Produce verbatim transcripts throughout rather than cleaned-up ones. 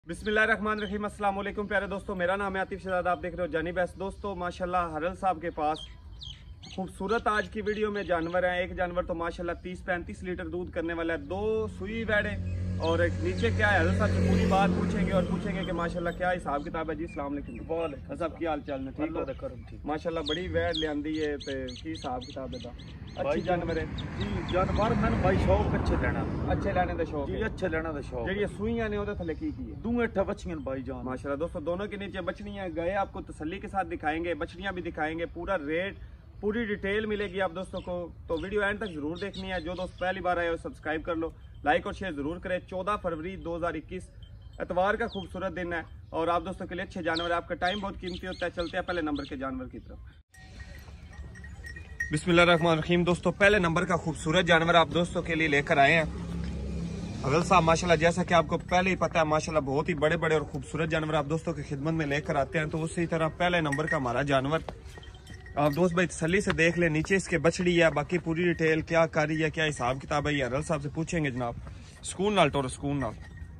बिस्मिल्लाहिर्रहमानिर्रहीम, अस्सलाम वालेकुम प्यारे दोस्तों। मेरा नाम है आतिफ शहजाद, आप देख रहे हो जानी बेस्ट। दोस्तों माशाल्लाह हरल साहब के पास खूबसूरत आज की वीडियो में जानवर है। एक जानवर तो माशाल्लाह तीस पैंतीस लीटर दूध करने वाला है, दो सुई वैड़े और एक नीचे क्या है। हरल साहब से पूरी बात पूछेंगे और पूछेंगे कि माशाल्लाह क्या हिसाब किताब है जी। अस्सलाम वालेकुम साहब, की हाल चाल ने? ठीक हो? माशाल्लाह बड़ी वैड़ लियांदी है ते की हिसाब किताब है? अच्छी जानवर है जी। जानवर मैं भाई शौक अच्छे लेना, अच्छे लेने का शौक जी, अच्छे लेना का शौक। जी सुइयां ने ओदे थले की की है? दूं अट्ठा बछियां भाई जान माशाल्लाह। दोस्तों दोनों के नीचे बछड़ियां गए, आपको तसल्ली के साथ दिखाएंगे, बछड़ियां भी दिखाएंगे, पूरा रेट पूरी डिटेल मिलेगी आप दोस्तों को। तो वीडियो एंड तक जरूर देखनी है। जो दोस्त पहली बार आए हो सब्सक्राइब कर लो, लाइक और शेयर जरूर करें। चौदह फरवरी दो हजार इक्कीस एतवार का खूबसूरत दिन है और आप दोस्तों के लिए अच्छे जानवर है। आपका टाइम बहुत कीमती होता है। चलते हैं पहले नंबर के जानवर की तरफ। बिस्मिल्लाहिर्रहमानिर्रहीम। दोस्तों पहले नंबर का खूबसूरत जानवर आप दोस्तों के लिए लेकर आए हैं हरल साहब। माशाल्लाह जैसा कि आपको पहले ही पता है, माशाल्लाह बहुत ही बड़े बड़े और खूबसूरत जानवर आप दोस्तों की खिदमत में लेकर आते हैं। तो उसी तरह पहले नंबर का हमारा जानवर आप दोस्त भाई तसल्ली से देख ले। नीचे इसके बछड़ी है, बाकी पूरी डिटेल क्या कर रही है, क्या हिसाब किताब है, ये हरल साहब से पूछेंगे जनाब। सुकून नाल टोर, सुकून नाल।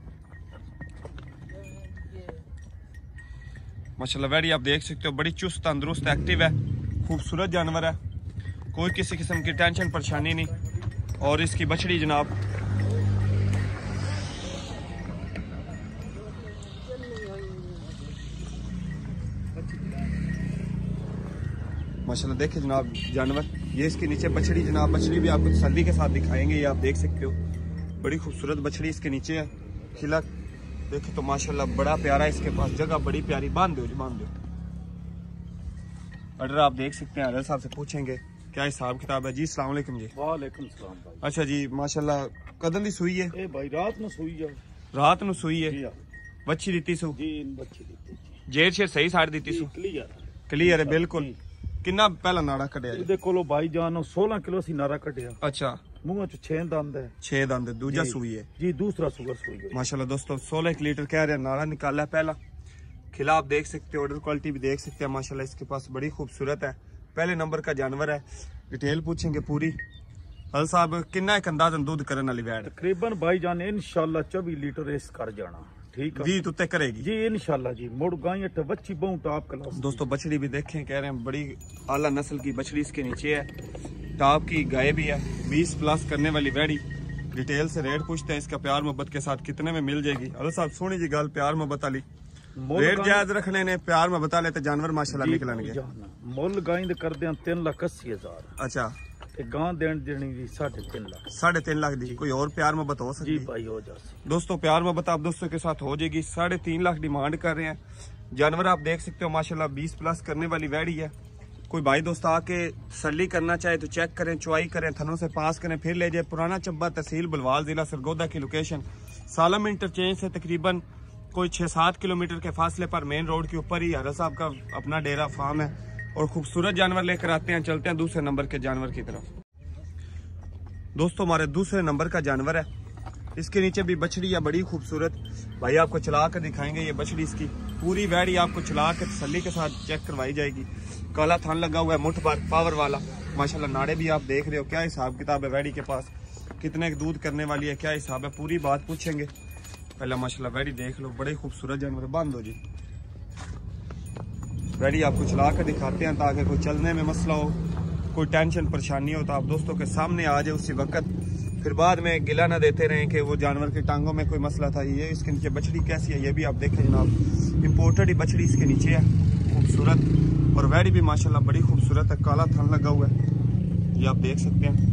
माशाल्लाह वैड़ी आप देख सकते हो, बड़ी चुस्त तंदुरुस्त एक्टिव है, खूबसूरत जानवर है, कोई किसी किस्म की टेंशन परेशानी नहीं। और इसकी बछड़ी जनाब माशाल्लाह देखिए जनाब जानवर, ये इसके नीचे बछड़ी जनाब। बछड़ी भी आपको तसल्ली के साथ दिखाएंगे, ये आप देख सकते हो, बड़ी खूबसूरत बछड़ी इसके नीचे है। खिला देखिए तो माशाल्लाह बड़ा प्यारा है इसके पास, जगह बड़ी प्यारी। बांध दो जी, बांध दो। ऑर्डर आप देख सकते हैं, हरल साहब से पूछेंगे क्या हिसाब किताब है जी। अस्सलाम वालेकुम जी। वालेकुम सलाम भाई। अच्छा जी माशाल्लाह कदम दी सुई है? ए भाई रात में सुई जा, रात में सुई है। बच्ची दी सू जी, बच्ची दी जेर शेर सही साड़ दी सू? क्लियर क्लियर है बिल्कुल। किन्ना पहला नाड़ा कटिया? ਇਹਦੇ ਕੋਲੋਂ भाई जान सोलह किलो सी नारा कटिया। अच्छा, मुंह च छह दंद है। छह दंद, दूजा सुई है जी, दूसरा सुगर सुई है। माशाल्लाह दोस्तों सोलह लीटर कह रहे हैं, नाड़ा निकाला है पहला। खिला आप देख सकते हो, ऑर्डर क्वालिटी भी देख सकते हैं माशाल्लाह इसके पास बड़ी खूबसूरत है। पहले नंबर का जानवर है, डिटेल पूछेंगे पूरी। हल साहब किन्ना एक अंदाजन दूध करने वाली वैड़? तकरीबन भाई जान इंशाल्लाह चौबीस लीटर रेस कर जाना। ठीक है जी, तुते करेगी जी इंशाल्लाह जी। मुड़ गाय बच्ची बहु टॉप क्लास। दोस्तों बछड़ी भी देखें, कह रहे हैं बड़ी आला नस्ल की बछड़ी इसके नीचे है, टॉप की गाय भी है, बीस प्लस करने वाली वैड़ी। डिटेल से रेट पूछते हैं इसका, प्यार मोहब्बत के साथ कितने में मिल जाएगी। हल साहब सोनी जी गल, प्यार मोहब्बत वाली रेट जायज रखने ने, प्यार मोहब्बत वाले तो जानवर माशाल्लाह निकलणगे। मुल गाय दे कर दे तीन लाख अस्सी हजार। अच्छा, गां देन देनी जी साढ़े तीन लाख। साढ़े तीन लाख दी कोई और प्यार मोहब्बत हो सकती जी भाई हो जाती। दोस्तों प्यार मोहब्बत आप दोस्तों के साथ हो जाएगी। साढ़े तीन लाख डिमांड कर रहे हैं। जानवर आप देख सकते हो माशाल्लाह बीस प्लस करने वाली वैड़ी है। कोई भाई दोस्त आके तसल्ली करना चाहे तो चेक करें, चुआई करें, थनों से पास करें, फिर ले जाए। पुराना चब्बा, तहसील बलवाल, जिला सरगोदा की लोकेशन। सालम इंटरचेंज से तकरीबन कोई छः सात किलोमीटर के फासले पर मेन रोड के ऊपर ही हरल साहब का अपना डेरा फार्म है और खूबसूरत जानवर लेकर आते हैं। चलते हैं दूसरे नंबर के जानवर की तरफ। दोस्तों हमारे दूसरे नंबर का जानवर है, इसके नीचे भी बछड़ी है बड़ी खूबसूरत। भाई आपको चला कर दिखाएंगे, ये बछड़ी इसकी पूरी वैड़ी आपको चला कर तसल्ली के साथ चेक करवाई जाएगी। काला थान लगा हुआ है, मुठ पर पावर वाला माशाल्लाह। नाड़े भी आप देख रहे हो, क्या हिसाब किताब है वैड़ी के पास, कितने दूध करने वाली है, क्या हिसाब है, पूरी बात पूछेंगे। पहले माशाल्लाह वैड़ी देख लो, बड़े खूबसूरत जानवर। बांध दो जी। वैड़ी आपको चला कर दिखाते हैं ताकि कोई चलने में मसला हो, कोई टेंशन परेशानी हो तो आप दोस्तों के सामने आ जाए उसी वक्त, फिर बाद में गिला ना देते रहें कि वो जानवर की टांगों में कोई मसला था। ये इसके नीचे बछड़ी कैसी है ये भी आप देखें जनाब, इम्पोर्टेड ही बछड़ी इसके नीचे है, खूबसूरत। और वैड़ी भी माशाल्लाह बड़ी खूबसूरत है, काला थन लगा हुआ है, ये आप देख सकते हैं।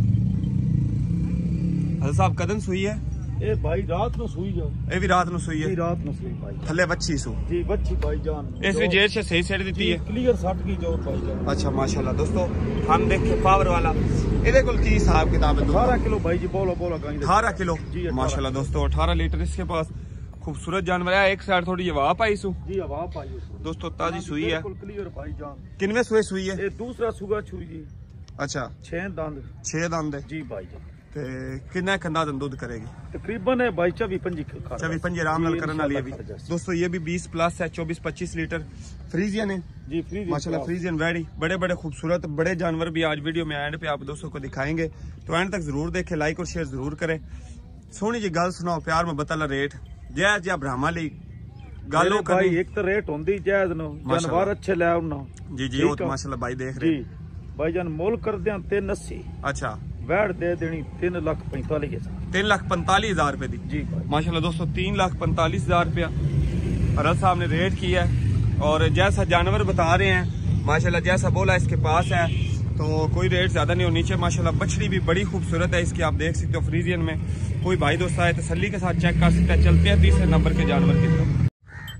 हल साहब कदम सुई है? ए भाई रात में सुई जा, ये भी रात में सुई है? रात में सुई भाई। थले बच्ची सु जी, बच्ची भाई जान। इसमें जेर से सही सेट दी है, क्लियर सट की जो भाई जान। अच्छा माशाल्लाह दोस्तों हम देखे पावर वाला। ਇਹਦੇ ਕੋਲ की हिसाब किताब है? अठारह किलो भाई जी, बोलो बोलो गाय अठारह किलो माशाल्लाह दोस्तों, अठारह लीटर इसके पास। खूबसूरत जानवर है। एक साइड थोड़ी हवा पाई सु जी, हवा पाई दोस्तों, ताजी सुई है, क्लियर भाई जान। किनवे सुई सुई है? ये दूसरा सुगा छुई जी। अच्छा, छह दंद। छह दंद है जी भाई जान। ते कितना अंदाजन दूध करेगी? तकरीबन है भाई चौबीस पंजी चौबीस पंजी आराम नाल करने वाली है भी दोस्तों। ये भी बीस प्लस है, चौबीस पच्चीस लीटर फ्रीजियन है जी, फ्रीजियन माशाल्लाह। फ्रीजियन वैड़ी, बड़े बड़े खूबसूरत बड़े जानवर भी आज वीडियो में एंड पे आप दोस्तों को दिखाएंगे, तो एंड तक जरूर देखें, लाइक और शेयर जरूर करें। सोनी जी गल सुनाओ, प्यार में बताला रेट जय जय ब्राह्मा ली गल मेरे भाई एक तो रेट होंदी जायज नो जानवर अच्छे ले आउना जी जी वो तो माशाल्लाह भाई देख रहे जी भाई जान मोल कर दिया तीन अस्सी अच्छा वैट दे देनी तीन लाख पैंतालीस हजार तीन लाख पैंतालीस हजार रुपए दी जी भाई माशाल्लाह दोस्तों तीन लाख पैंतालीस हजार रुपया हरल साहब ने रेट किया है और जैसा जानवर बता रहे हैं माशाल्लाह जैसा बोला इसके पास है तो कोई रेट ज्यादा नहीं हो। नीचे माशाल्लाह बछड़ी भी बड़ी खूबसूरत है इसकी, आप देख सकते हो फ्रीजियन में। कोई भाई दोस्त आए तसल्ली के साथ चेक कर सकते हैं। चलते हैं तीसरे नंबर के जानवर की तरफ।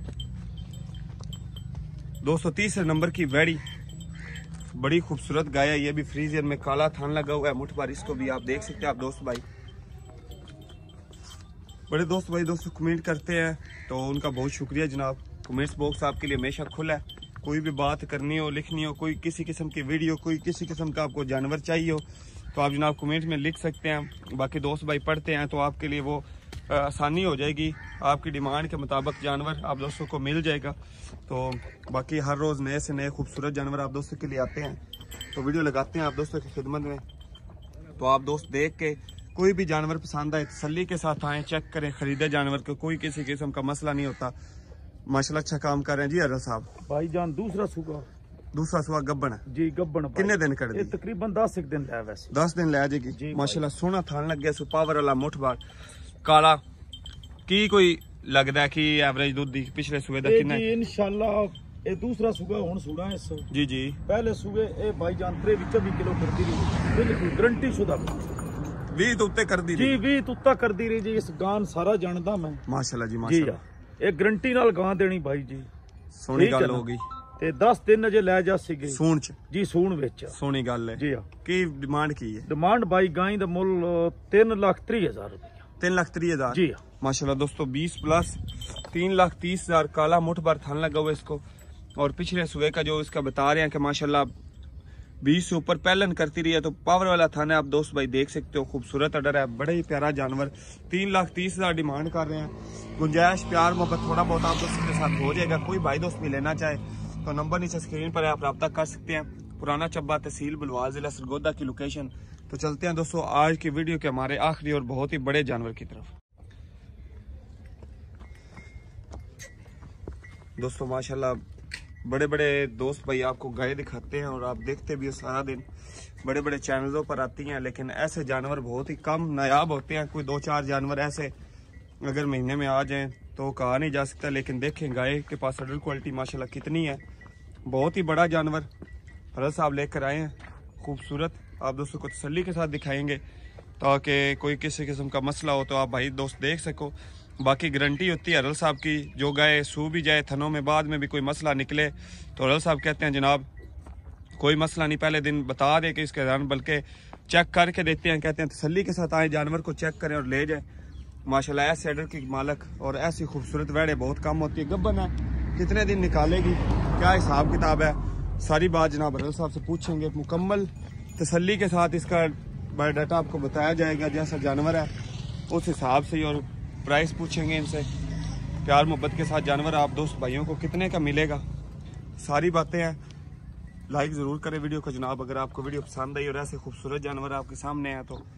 दोस्तों तीसरे नंबर की वैड़ी बड़ी खूबसूरत गाय है, ये भी फ्रीजियन में काला थान लगा हुआ है मुठ पर, इसको भी आप देख सकते हैं। आप दोस्त भाई बड़े दोस्त भाई दोस्तों कमेंट करते हैं तो उनका बहुत शुक्रिया जनाब। कमेंट्स बॉक्स आपके लिए हमेशा खुला है, कोई भी बात करनी हो लिखनी हो, कोई किसी किस्म की वीडियो, कोई किसी किस्म का आपको जानवर चाहिए हो तो आप जनाब कमेंट में लिख सकते हैं। बाकी दोस्त भाई पढ़ते हैं तो आपके लिए वो आसानी हो जाएगी, आपकी डिमांड के मुताबिक जानवर आप दोस्तों को मिल जाएगा। तो बाकी हर रोज़ नए से नए खूबसूरत जानवर आप दोस्तों के लिए आते हैं तो वीडियो लगाते हैं आप दोस्तों की खिदमत में। तो आप दोस्त देख के कोई भी जानवर पसंद आए तसल्ली के साथ आएँ, चेक करें, खरीदे जानवर को, कोई किसी किस्म का मसला नहीं होता। माशाल्लाह अच्छा काम कर रहे हैं जी हरल साहब। भाईजान दूसरा सुगा दूसरा सुगा गब्बन है जी, गब्बन किन्ने दिन कर दी? तकरीबन दस एक दिन है वैसे दस दिन ले जाएगी माशाल्लाह। सोना थान लग गया, पावर वाला मुठ बार काला की कोई लगदा है कि एवरेज दूध दी पिछले सुबह दा कितना है? इंशाल्लाह ये दूसरा सुगा हुन सुना है इस जी जी पहले सुबह ए भाईजान तेईस चौबीस किलो कर दी रही, बिल्कुल गारंटी शुदा बीस तो उत्ते कर दी जी, बीस तो उत्ता कर दी रही जी। इस गान सारा जानदा मैं माशाल्लाह जी जी। माशाल्लाह ਇਹ ਗਰੰਟੀ ਨਾਲ ਗਾਂ ਦੇਣੀ ਭਾਈ ਜੀ, ਸੋਹਣੀ ਗੱਲ ਹੋ ਗਈ। ਤੇ ਦਸ ਦਿਨ ਅਜੇ ਲੈ ਜਾ ਸੀਗੇ ਸੂਣ ਚ ਜੀ, ਸੂਣ ਵਿੱਚ ਸੋਹਣੀ ਗੱਲ ਹੈ ਜੀ। ਆ ਕੀ ਡਿਮਾਂਡ ਕੀ ਹੈ? ਡਿਮਾਂਡ ਭਾਈ ਗਾਂ ਦਾ ਮੁੱਲ तीन लाख तीस हजार रुपया तीन लाख तीस हजार जी। माशाल्लाह दोस्तों बीस प्लस तीन लाख तीस हजार काला मुठ बार थान लगा हुआ इसको। और पिछले सुबह का जो इसका बता रहे हैं कि माशाल्लाह बीस से ऊपर पहलन करती रही है तो पावर वाला थाना है, आप दोस्त भाई देख सकते हो। खूबसूरत अडर है, बड़ा ही प्यारा जानवर। तीन लाख तीस हजार डिमांड कर रहे हैं। गुंजाइश प्यार मोहब्बत थोड़ा बहुत आप दोस्तों के साथ हो जाएगा। कोई भाई दोस्त भी लेना चाहे तो नंबर नीचे स्क्रीन पर है, आप रब्ता कर सकते हैं। पुराना चब्बा तहसील बुलवाल जिला सरगोदा की लोकेशन। तो चलते हैं दोस्तों आज की वीडियो के हमारे आखिरी और बहुत ही बड़े जानवर की तरफ। दोस्तों माशाल्लाह बड़े बड़े दोस्त भाई आपको गाय दिखाते हैं और आप देखते भी हो सारा दिन, बड़े बड़े चैनलों पर आती हैं, लेकिन ऐसे जानवर बहुत ही कम नायाब होते हैं। कोई दो चार जानवर ऐसे अगर महीने में आ जाएं तो कहा नहीं जा सकता। लेकिन देखें गाय के पास अडर क्वालिटी माशाल्लाह कितनी है, बहुत ही बड़ा जानवर हरल साहब लेकर आए हैं, खूबसूरत। आप दोस्तों को तसल्ली के साथ दिखाएंगे ताकि कोई किसी किस्म का मसला हो तो आप भाई दोस्त देख सको। बाकी गारंटी होती है हरल साहब की, जो गाय सू भी जाए थनों में बाद में भी कोई मसला निकले तो हरल साहब कहते हैं जनाब कोई मसला नहीं, पहले दिन बता दे कि इसके दौरान, बल्कि चेक करके देते हैं। कहते हैं तसल्ली के साथ आए, जानवर को चेक करें और ले जाएं। माशाल्लाह ऐसे अडर की मालक और ऐसी खूबसूरत वैड़े बहुत कम होती है। गब्बन है, कितने दिन निकालेगी, क्या हिसाब किताब है, सारी बात जनाब हरल साहब से पूछेंगे। मुकम्मल तसल्ली के साथ इसका बायोडाटा आपको बताया जाएगा, जैसा जानवर है उस हिसाब से ही। और प्राइस पूछेंगे इनसे, प्यार मोहब्बत के साथ जानवर आप दोस्त भाइयों को कितने का मिलेगा, सारी बातें हैं। लाइक ज़रूर करें वीडियो को जनाब अगर आपको वीडियो पसंद आई और ऐसे खूबसूरत जानवर आपके सामने हैं तो।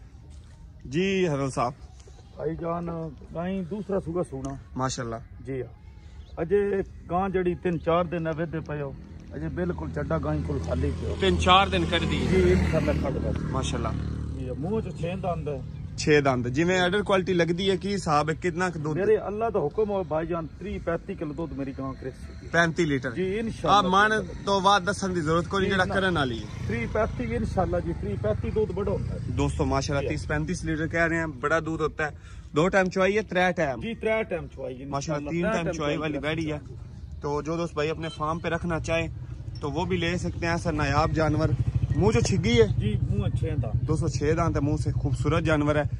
जी हरल साहब भाईजान गाय दूसरा सुगा सुना माशाल्लाह जी। अजे गां जड़ी तीन चार दिन है वेदे पयो, अजे बिल्कुल चड्डा गाय को खाली पियो, तीन चार दिन कर दी जी। इंशाल्लाह कट बस माशाल्लाह जी। मुंह च छे दंद है, छे दंद जिवें अडर क्वालिटी लगदी है। की हिसाब है कितना दूध? मेरे अल्लाह दा हुक्म हो भाईजान तीस पैंतीस किलो दूध मेरी गां करे पैंतीस लीटर जी आ इंशाल्लाह। मन तो बात दसन दी जरूरत कोई जेड़ा करन वाली है। तीस पैंतीस इंशाल्लाह जी, तीस पैंतीस दूध बड़ा होता है दोस्तों माशाल्लाह तीस पैंतीस लीटर कह रहे हैं, बड़ा दूध होता है। दो टाइम चुवाई है, त्रै टाइम जी, त्रै टाइम चुवाई माशाल्लाह, तीन टाइम चुवाई वाली बैड़ी है। तो जो दोस्त भाई अपने फार्म पे रखना चाहे तो वो भी ले सकते हैं। ऐसा नायाब जानवर, मुंह जो छिगी है जी, मुंह छे दांत, दो सौ छे दांत है मुंह से, खूबसूरत जानवर है।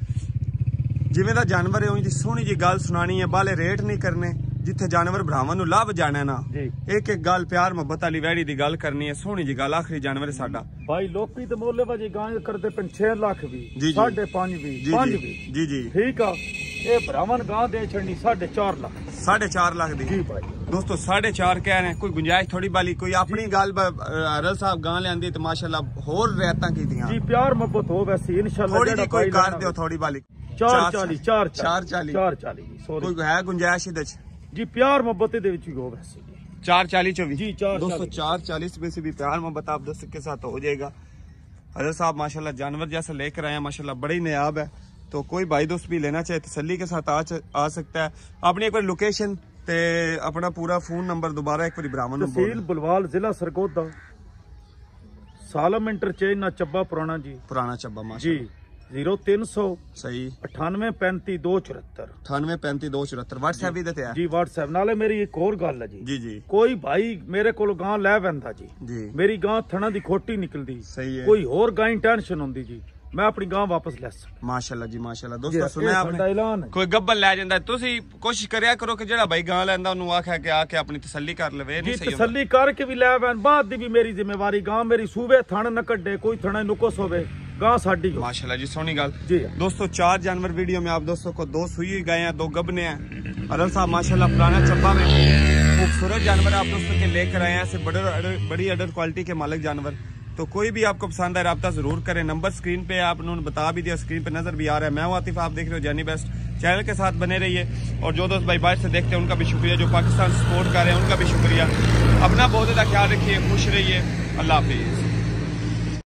जिवें दा जानवर है उंज दी सोहनी जी गल सुनानी है, बाले रेट नहीं करने। जिथे जानवर भरावां नूं लभ जाना है ना, एक एक गल प्यार मोहब्बत वाली वैड़ी दी गल करनी है, सोहनी जी गल। आखिरी जानवर है साडा भाई लोकी ते मोले वाजी गाय करदे पन छह लाख भी, साढ़े पांच भी, पांच भी जी जी ठीक आ। ये भरावां गां दे छड़नी साढ़े चार लाख, साढ़े चार लाख दी जी भाई। दोस्तों साढ़े चार कह रहे हैं, कोई गुंजाइश थोड़ी बाली। कोई अपनी गल हरल साहब गां लियांदी तो माशाल्लाह होर रियायतां कीतियां जी, प्यार मोहब्बत हो वैसे इंशाल्लाह। थोड़ी जी कोई कर दियो थोड़ी बाली, चार चाली चार चार चाली चार चाली कोई है गुंजाइश इहदे च? जी प्यार मोहब्बत दे विच गो वैसे जी चार चालीस चौबीस जी चार दोस्तों चार चालीस में से भी प्यार मोहब्बत आप दोस्तों के साथ हो जाएगा। हजरत साहब माशाल्लाह जानवर जैसा लेकर आए हैं, माशाल्लाह बड़ी नायाब है। तो कोई भाई दोस्त भी लेना चाहे तसल्ली के साथ आ, आ सकता है। अपनी एक बार लोकेशन ते अपना पूरा फोन नंबर दोबारा एक बार ब्राह्मण तहसील बुलवाल जिला सरगोदा सालम इंटरचेंज ना चब्बा पुराना जी पुराना चब्बा जी माशाल्लाह जीरो तीन सौ सही अठानवे पैंती दो चौहत्तर अठानवे पैंती दो चौहत्तर व्हाट्सएप भी देते हैं जी व्हाट्सएप नाले मेरी एक और गल है जी जी जी कोई भाई मेरे को गां लै वैंदा जी जी मेरी गां थना दी खोटी निकलदी सही है कोई होर गां टेंशन होंदी जी मैं अपनी गां वापस ले सकदा माशाल्लाह जी माशाल्लाह। दोस्तों सुनया आपने ऐलान कोई गब्बल ले जांदा तुसी कोशिश करया करो कि जेड़ा भाई गां लैंदा ओनु आखे कि आके अपनी तसल्ली कर लवे नहीं जी सही तसल्ली करके भी लै वैन बाद दी भी मेरी जिम्मेवारी गां मेरी सूबे थण न कड्डे कोई थण नुकस होवे गां साडी माशाल्लाह जी सोनी गल जी दोस्तों चार जानवर वीडियो में आप दोस्तों को दो सुई गए हैं दो गबने हैं। अरल साहब माशाल्लाह पुराना चब्बा में खूबसूरत जानवर आप दोस्तों के लेकर आए हैं ऐसे बड़े बड़ी अडर क्वालिटी के मालिक जानवर। तो कोई भी आपको पसंद है राब्ता जरूर करें। नंबर स्क्रीन पे आप उन्होंने बता भी दिया स्क्रीन पे नजर भी आ रहा है। मैं हूं आतिफ आप देख रहे हो जर्नी बेस्ट चैनल के साथ बने रहिए। और जो दोस्त भाई बाहर से देखते हैं उनका भी शुक्रिया, जो पाकिस्तान सपोर्ट कर रहे हैं उनका भी शुक्रिया। अपना बहुत ज्यादा ख्याल रखिए, खुश रहिए, अल्लाह हाफिज।